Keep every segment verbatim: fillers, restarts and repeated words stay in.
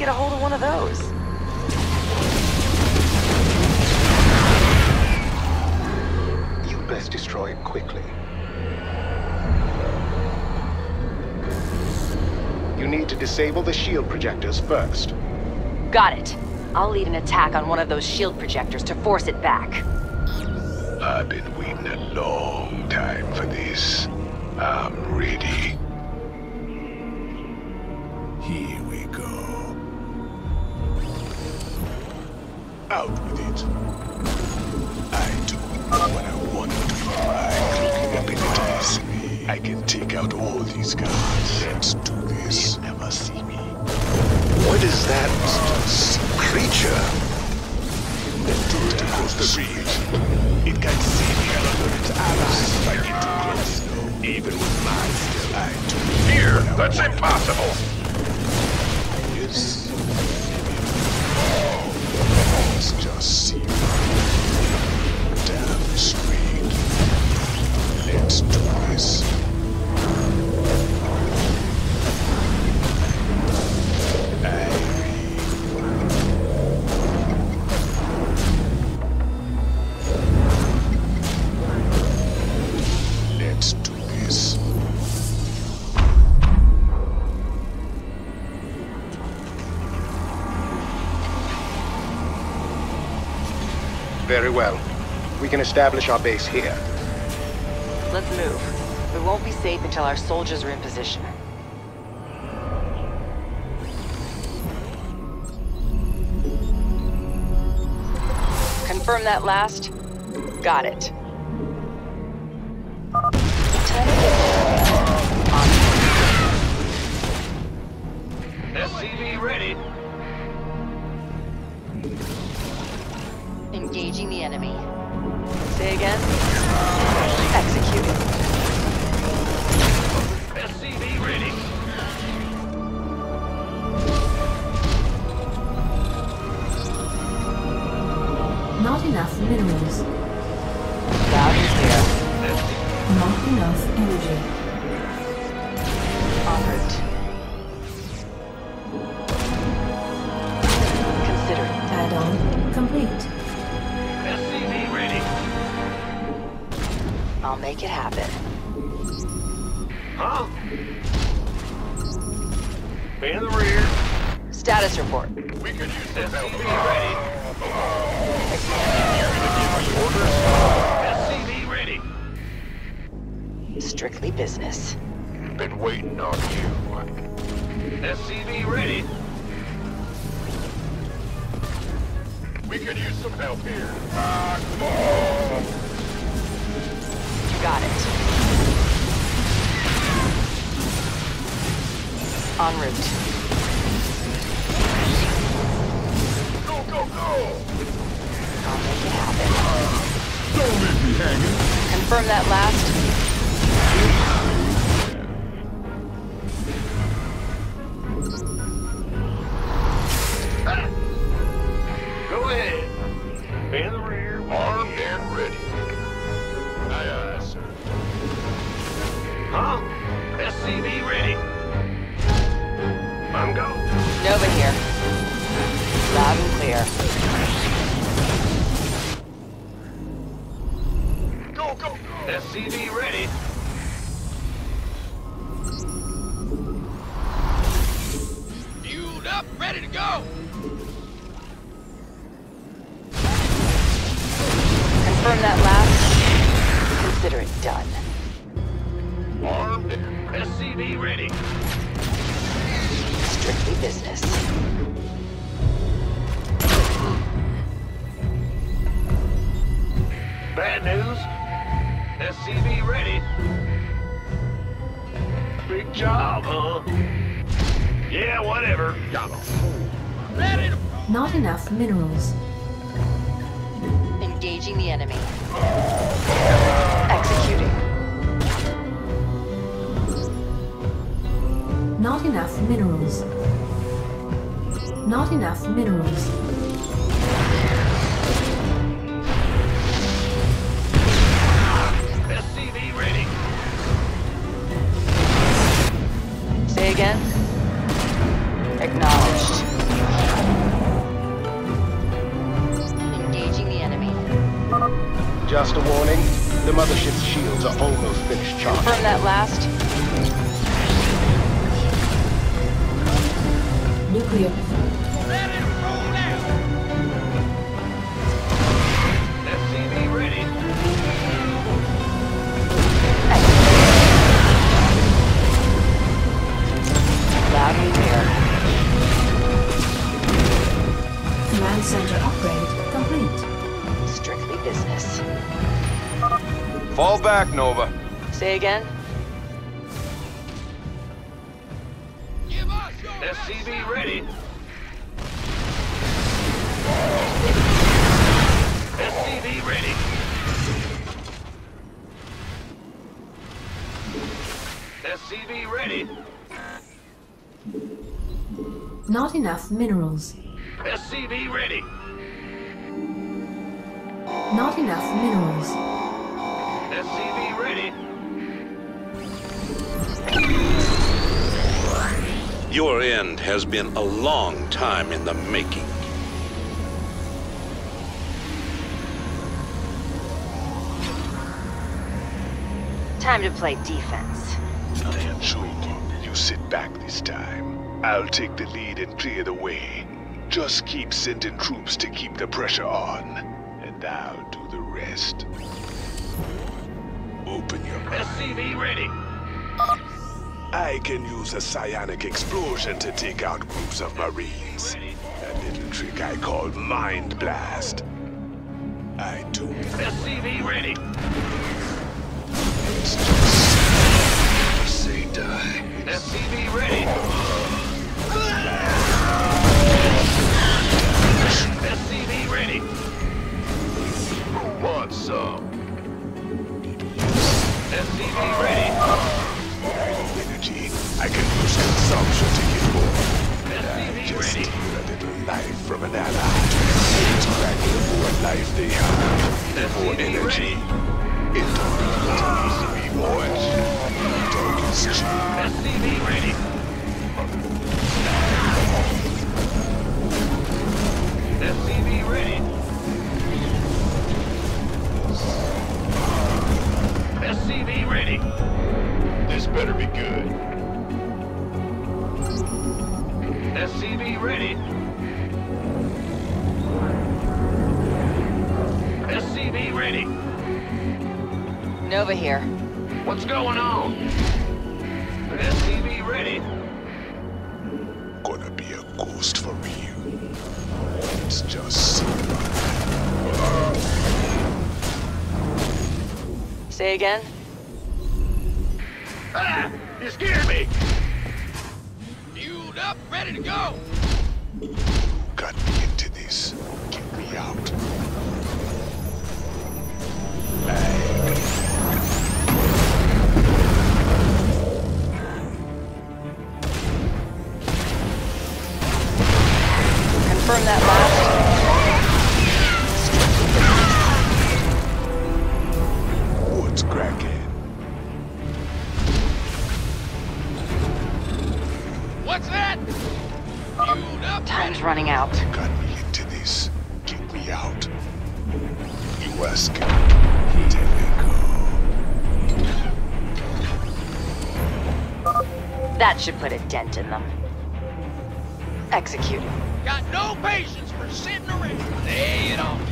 get a hold of one of those. You best destroy it quickly. You need to disable the shield projectors first. Got it. I'll lead an attack on one of those shield projectors to force it back. I've been waiting a long time for this. I'm ready. Here we go. Out with it. I do what I want to do. My cooking abilities. I can take out all these guys. Let's do this. They'll never see me. What is that creature? The tourist across the bridge. It can see me and alert its allies if I get too close. Even with my skill, I do. Here, that's impossible. Yes. Let's just see. Damn straight. Let's do this. Let's do this. Very well. We can establish our base here. Let's move. We won't be safe until our soldiers are in position. Confirm that last? Got it. Time to get S C V ready. engaging the enemy. Say again? Executed. S C V ready. Not enough minerals. Loud and clear. Not enough energy. En route. Consider it. Add-on complete. S C V ready. I'll make it happen. Huh? In the rear. Status report. We could use some help. S C V ready. Orders. S C V ready. Strictly business. Been waiting on you. S C V ready. We could use some help here. Got it. En route. Go, go, go! I'll make it happen. Don't leave me hanging. Confirm that last. Go ahead. In the rear. Armed and ready. Aye, aye, sir. Huh? S C V ready. I'm go. Nova here. Loud and clear. Go, go, go. S C V ready. Fueled up, ready to go. Confirm that last. Consider it done. Armed. S C V ready. Strictly business. Bad news. S C V ready. Big job, huh? Yeah, whatever. Got 'em. Ready to... Not enough minerals. Engaging the enemy. Executing. Not enough minerals. Not enough minerals. S C V ready. Say again? Acknowledged. Its shields are almost finished charging. Confirm that last. Nuclear. Ready to roll out. S C V ready. Loud and clear. Command center upgrade complete. Strictly business. Fall back, Nova. Say again? Give us your S C V ready. S C V ready. S C V ready. Not enough minerals. S C V ready. Not enough minerals. S C V ready. Your end has been a long time in the making. Time to play defense. I am sure you sit back this time. I'll take the lead and clear the way. Just keep sending troops to keep the pressure on, and I'll do the rest. Open your S C V ready. I can use a psionic explosion to take out groups of Marines. A little trick I call Mind Blast. I do. S C V ready. It's just... say die. S C V ready. S C V ready. Want some? S C V ready. Energy. I can use consumption to get more. S C V Just ready. steal a little life from an ally. It's cracking the more life they have, the more energy. It don't need to be much. Dog is cheap. S C V ready. S C V ready. S C V ready. This better be good. S C V ready. S C V ready. Nova here. What's going on? S C V ready. Gonna be a ghost for real. It's just super. Say again? Ah! You scared me! Fueled up, ready to go! Got me into this. Get me out. Confirm that last. What's cracking? What's that? Fueled up, Time's running out. Got me into this. Get me out. You ask. There we go. That should put a dent in them. Execute. Got no patience for sitting around. Lay it on.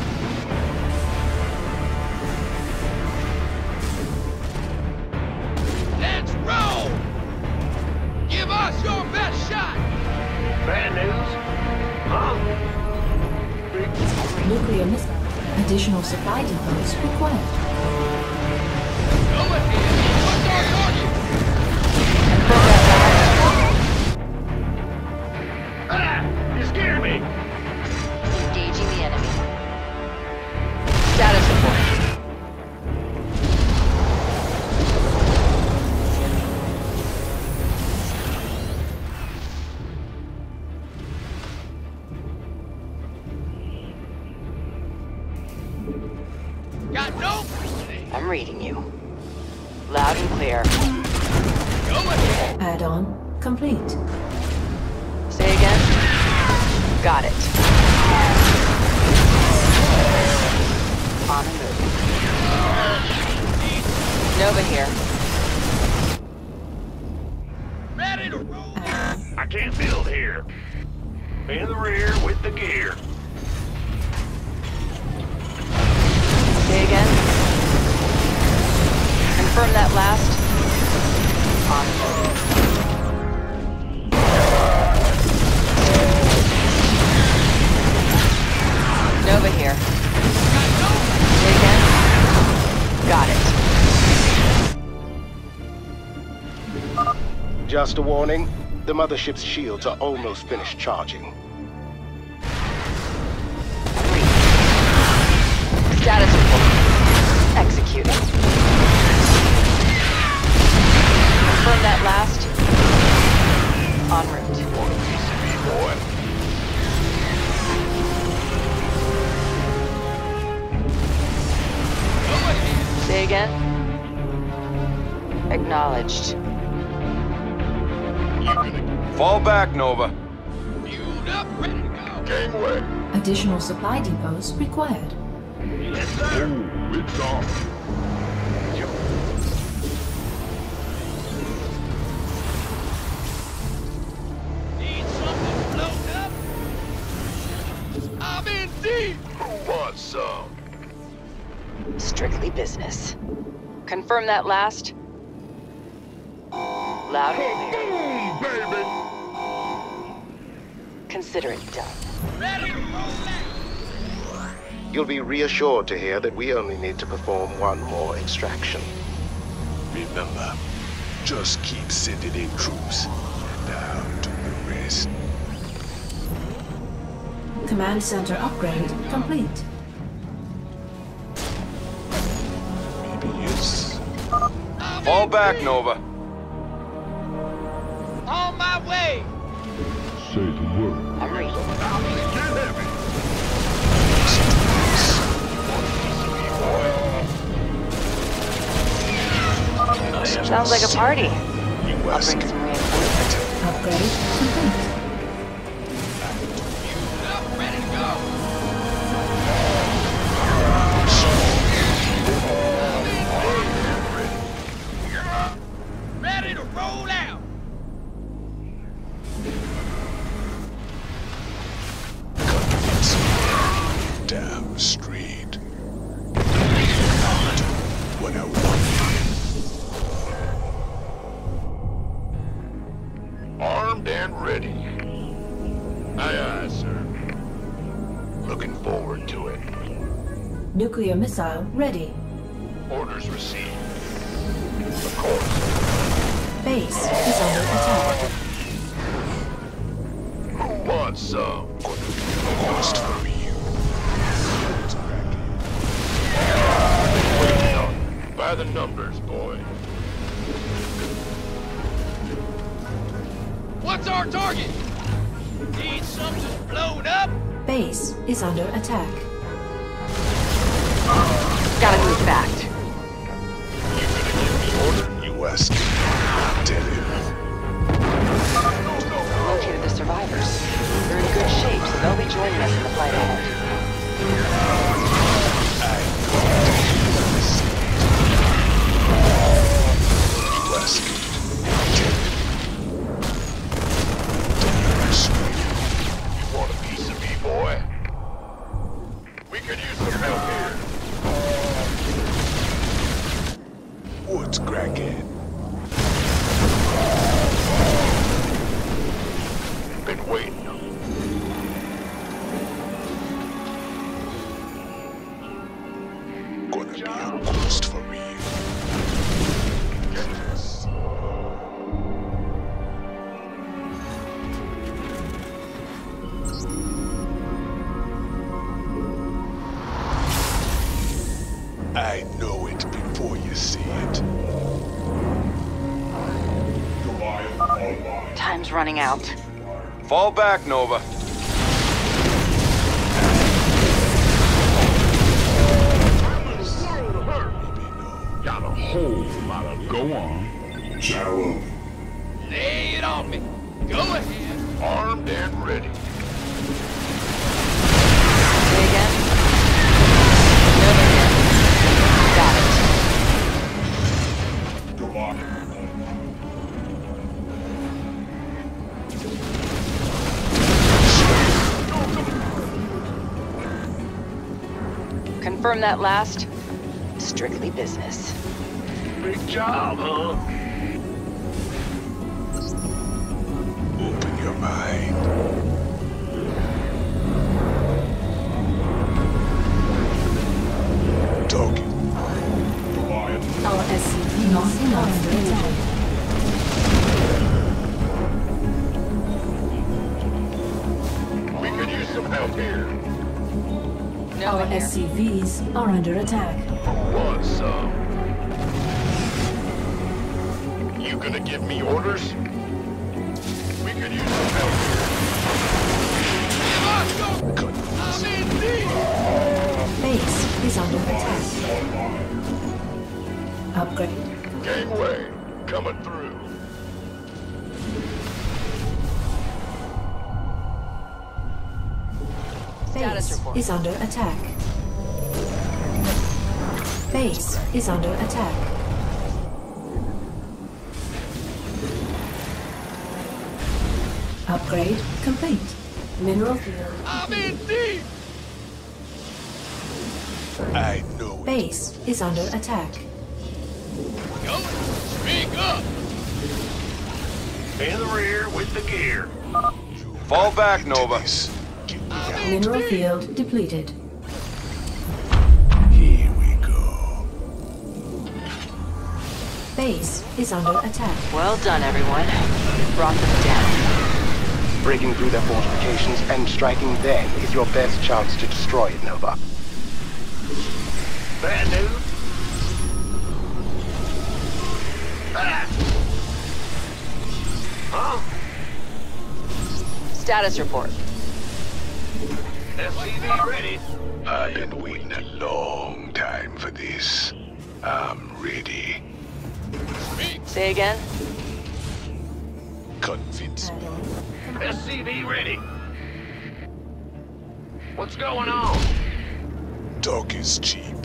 Let's roll! Give us your best shot! Bad news? Huh? Nuclear missile. Additional supply depots required. Go ahead. What's our target? Confirm that Ah! You scared me! last. Engaging the enemy. Status report. Got no... I'm reading you. Loud and clear. Go ahead. Add-on complete. Say again? Got it. On the move. Nova here. Ready to roll. I can't build here. In the rear with the gear. Say again. Confirm that last. On. Nova here. Say again. Got it. Just a warning. The mothership's shields are almost finished charging. Status report. Executing. Confirm that last. En route. Want a piece of me, boy? Say again. Acknowledged. You gonna Fall back, Nova. build up, ready to go? Gangway. Additional supply depots required. Yes, sir. Oh, it's on. Need something blown up? I'm in deep. Who wants some? Strictly business. Confirm that last. Loud and clear. Boom, baby. Consider it done. Ready to roll out. You'll be reassured to hear that we only need to perform one more extraction. Remember, just keep sending in troops, and I'll do the rest. Command center upgrade complete. Maybe it's... Fall back, Nova. On my way. Say the word. I'm reading. Get heavy. Sounds like a party. You I'll ask bring some reinforcements. Upgrade complete. Ready to go. Ready to roll out. Damn street. Not what I wanted. Armed and ready. Aye, aye, sir. Looking forward to it. Nuclear missile ready. Orders received. Of course. Base is under attack. Who wants some? Lost for you. Waiting on you. By the numbers, boy. What's our target? Need something blown up? Base is under attack. Gotta move fast. You gonna give me order? You ask him. Tell him. Located the survivors. They're in good shape, so they'll be joining us in the fight ahead. You ask him. Tell him. Damn straight. You want a piece of me, boy? We could use some help here. What's cracking? Been waiting. Gonna be a ghost for real. I know it before you see it. Time's running out. Fall back, Nova. Got a whole lot of go on. Shallow. Lay it on me. Go ahead. Armed and ready. Say again. Nova here. Got it. Confirm that last. Strictly business. Big job, huh? Open your mind. Talking. Our S C V not enough attack. We could use some help here. Nova Our here. S C Vs are under attack. Want some? You gonna give me orders? We could use some help here. Good. I'm in deep. Base is under attack. Upgrade. Gangway, coming through. Status Base report. is under attack. Base is under attack. Upgrade complete. Mineral field. I'm in deep. I know it. Base is under attack. Go. Speak up. In the rear with the gear. Fall back, Nova. Mineral field depleted. Here we go. Base is under attack. Well done, everyone. Brought them down. Breaking through their fortifications and striking them is your best chance to destroy it, Nova. Bad news. Ah. Huh? Status report. S C V ready. I've been waiting a long time for this. I'm ready. Say again? Convince me. S C V ready. What's going on? Talk is cheap.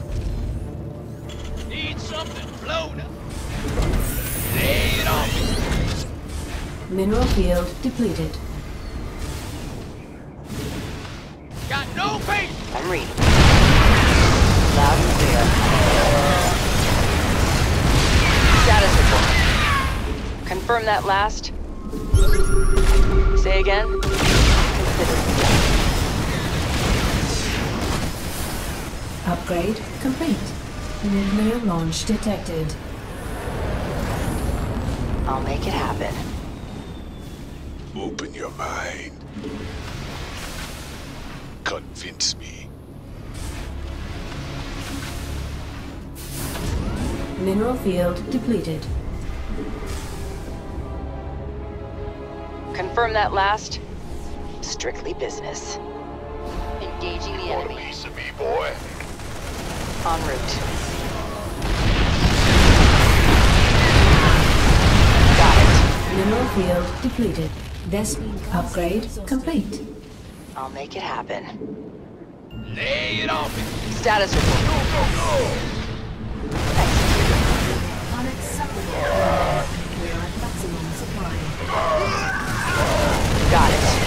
Need something blown up. Lay it on me. Mineral field depleted. Got no faith. I'm reading. Loud and clear. Status report. Confirm that last. Say again? Consider. Upgrade complete. Nuclear launch detected. I'll make it happen. Open your mind. Convince me. Mineral field depleted. Confirm that last. Strictly business. Engaging the Want a enemy. piece of me, boy? En route. Got it. Mineral field depleted. Vespene upgrade complete. I'll make it happen. Lay it on me. Status report. Go, go, go. Unacceptable. We are at maximum supply. Got it.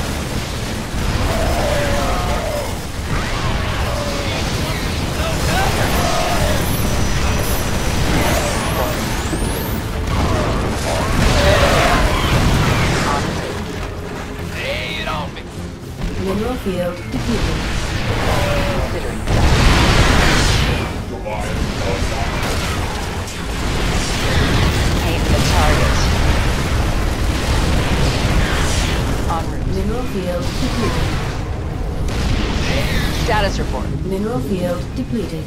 Lay it on me. Mineral field depleted. Considering. Aim for the target. En route. Mineral field depleted. Status report. Mineral field depleted.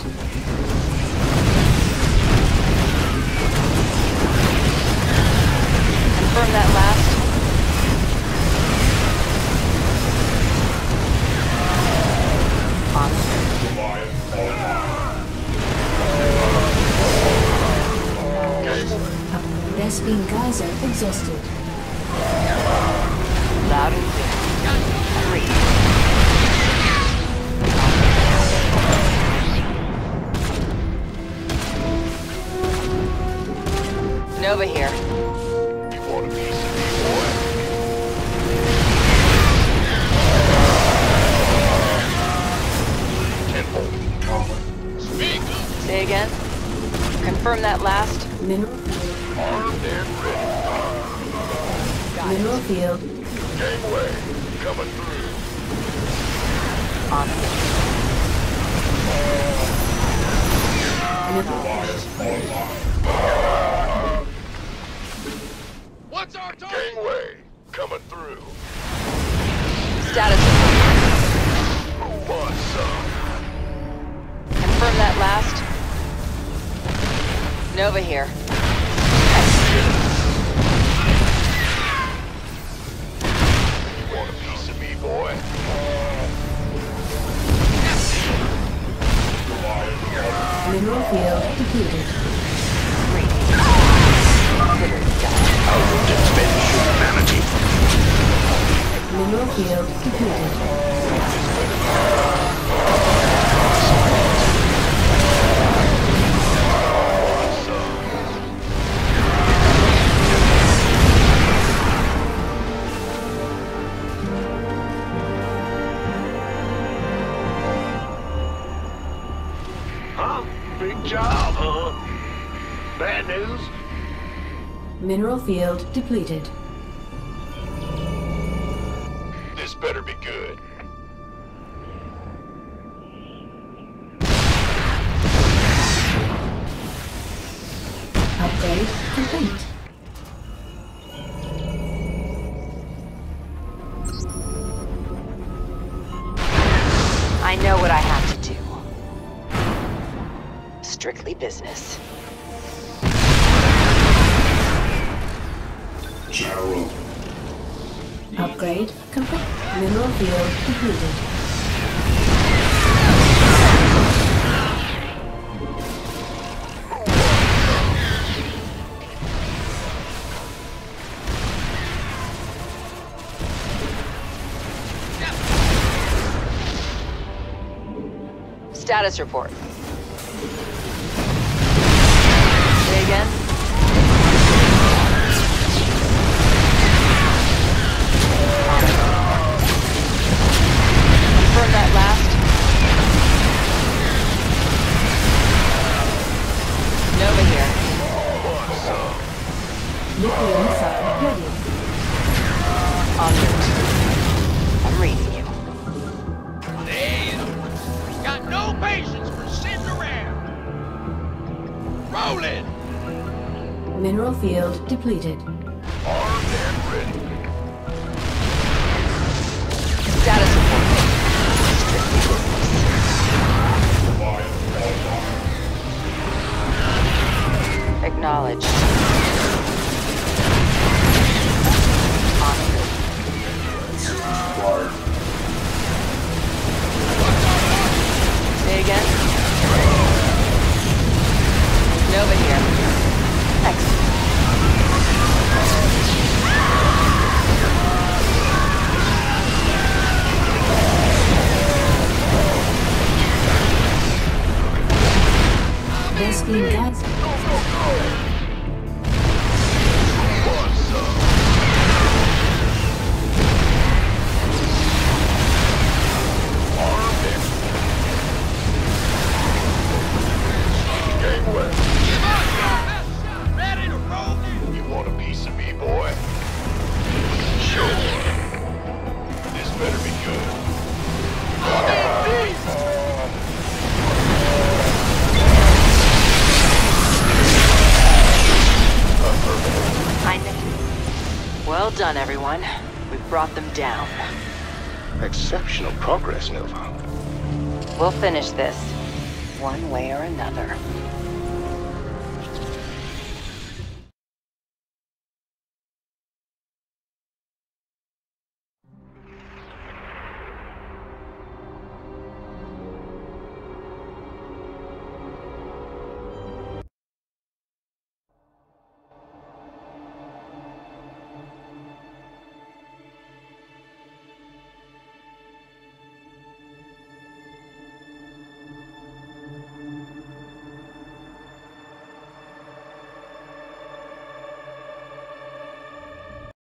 Confirm that last. Vespene geyser exhausted. Loud and clear. Three. Nova here. You want a piece of me, boy? Tenfold. Say again? Confirm that last. Mineral, Armed and ready. mineral field. Gangway, coming through. On. What's our target? Gangway, coming through. Status. Who wants some? Confirm that last. Nova here. You want a piece of me, boy? Mineral field depleted. Mineral field depleted. Huh? Big job, huh? Bad news? Mineral field depleted. This better be good. Upgrade complete. I know what I have to do. Strictly business. Upgrade complete. Mineral field depleted. Status report. Say again? Confirm that last. Nova here. Nuclear missile ready. En route. I'm reading you. Damn! Got no patience for sitting around. Rolling! Mineral field depleted. Armed and ready. Status report. Strictly business. Acknowledged. En route. Say again? Nova here. Excellent. Best being guys. Gangway, Ready to roll in! you want a piece of me, boy? Sure. This better be good. I know. Well done, everyone. We've brought them down. Exceptional progress, Nova. We'll finish this, one way or another.